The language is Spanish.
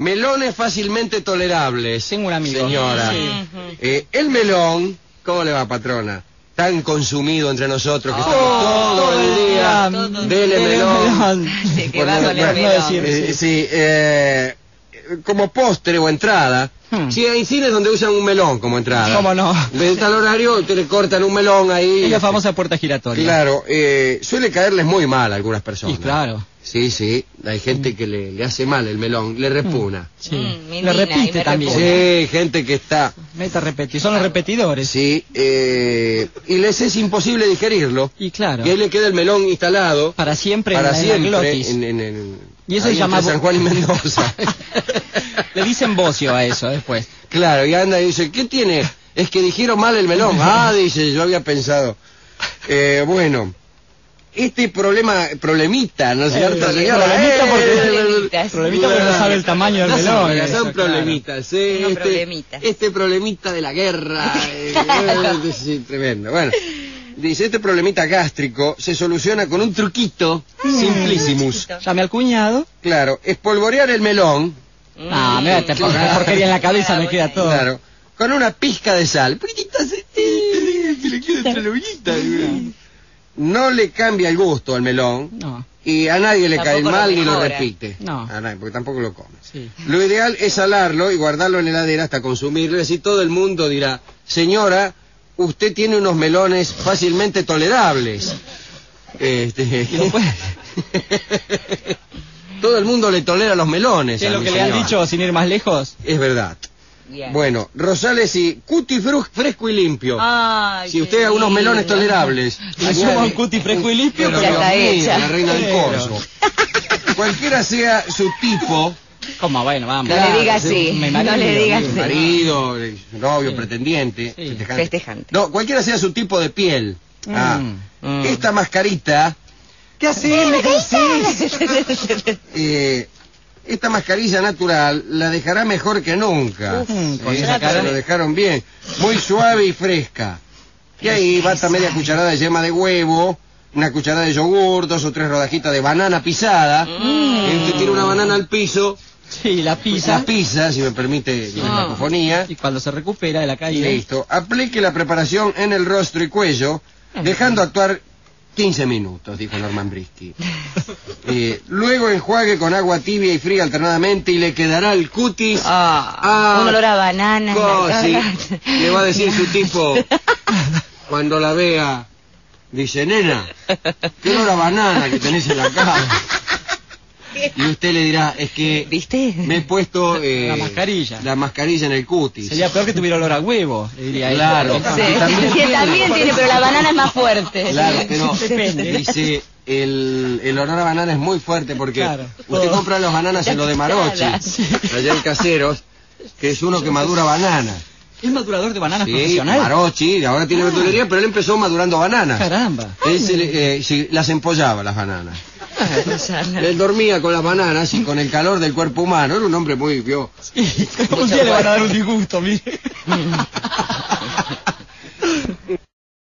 Melones fácilmente tolerables. Tengo un amigo. Señora. Sí. El melón, ¿cómo le va, patrona? Tan consumido entre nosotros que estamos todo el día. Dele melón. Que va con el melón. Sí, como postre o entrada. Sí, hay cines donde usan un melón como entrada. ¿Cómo no? De tal horario te le cortan un melón ahí. Es la famosa puerta giratoria. Claro, suele caerles muy mal a algunas personas. Sí, claro. Sí, hay gente que le hace mal el melón, le repugna. Sí. Me Le indigna repite y me también. Sí, gente que está... Meta repetir. Son los repetidores. Sí, y les es imposible digerirlo. Y claro. Y ahí le queda el melón instalado. Para siempre Para en la siempre. glotis. Y eso ahí se llama... entre San Juan y Mendoza. Le dicen bocio a eso después. Claro, y anda y dice, ¿qué tiene? Es que dijeron mal el melón. Dice, yo había pensado. Bueno, este problemita, ¿no es cierto, señora? Problemita porque no sabe el tamaño del melón. Son problemitas, este problemita de la guerra. Sí, tremendo. Bueno, dice, este problemita gástrico se soluciona con un truquito simplísimus. Llame al cuñado. Claro, espolvorear el melón. No, me da porquería en la cabeza, me queda todo. Claro, con una pizca de sal. No le cambia el gusto al melón. No. Y a nadie le cae Tampoco mal lo ni lo mejora. repite. No. A nadie, porque tampoco lo come. Sí. Lo ideal es salarlo y guardarlo en la heladera hasta consumirlo. Y así todo el mundo dirá, señora, usted tiene unos melones fácilmente tolerables. Todo el mundo le tolera los melones. ¿Qué es a lo mi que le han señora. dicho sin ir más lejos? Es verdad. Bien. Bueno, Rosales y cuti fresco y limpio. Ay, Si qué usted a unos lindo. melones tolerables. Le suma un cuti fresco y limpio, Pero Ya Dios está mío, hecha. la reina del corso. Cualquiera sea su tipo, ¿Cómo? Bueno, vamos. No le diga así, Mi no le diga mi así. marido, su novio, Sí. pretendiente, Sí. Festejante. No, cualquiera sea su tipo de piel. Mm. Esta mascarita, ¿Qué haces? esta mascarilla natural la dejará mejor que nunca. Con esa cara. Lo dejaron bien, muy suave y fresca. Y ahí basta media cucharada de yema de huevo, una cucharada de yogur, 2 o 3 rodajitas de banana pisada. Y usted tira una banana al piso, Sí, la pizza. la pisa, si me permite la cacofonía. Y cuando se recupera de la caída. Listo. Aplique la preparación en el rostro y cuello, dejando actuar 15 minutos, dijo Norman Brisky. Luego enjuague con agua tibia y fría alternadamente y le quedará el cutis. Un olor a banana. en la Sí. cara. Le va a decir su tipo cuando la vea. Dice, nena, qué olor a banana que tenés en la cara. Y usted le dirá, es que ¿Viste? me he puesto La mascarilla. la mascarilla en el cutis. Sería peor que tuviera olor a huevo, le diría ella. Claro. Sí, que también que también tiene. tiene, pero la banana es más fuerte. Claro, pero Depende. dice, el olor a banana es muy fuerte porque Claro. usted compra las bananas en lo de Marochi, allá en Caseros, que es uno que madura banana. ¿Es madurador de bananas Sí, profesional? Marochi, ahora tiene verdulería, pero él empezó madurando bananas. Caramba. Él sí, las empollaba las bananas. Él dormía con las bananas y con el calor del cuerpo humano. Era un hombre muy... Un día le van a dar un disgusto, mire.